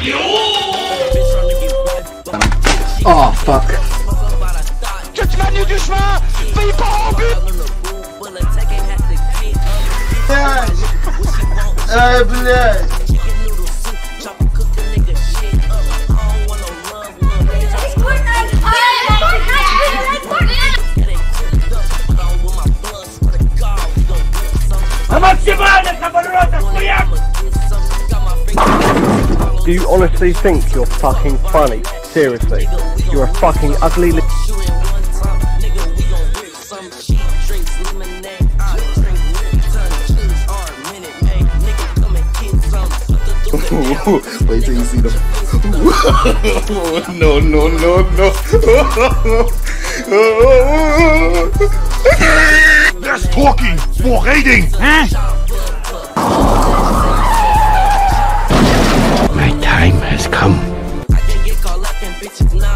Oh fuck. Judgement du chemin, paye pas en but. Bled. Do you honestly think you're fucking funny? Seriously, you're a fucking ugly li- Wait till you see them. No, no, no, no. Less talking, more raiding, huh? My time has come. I can get caught up in bitches now.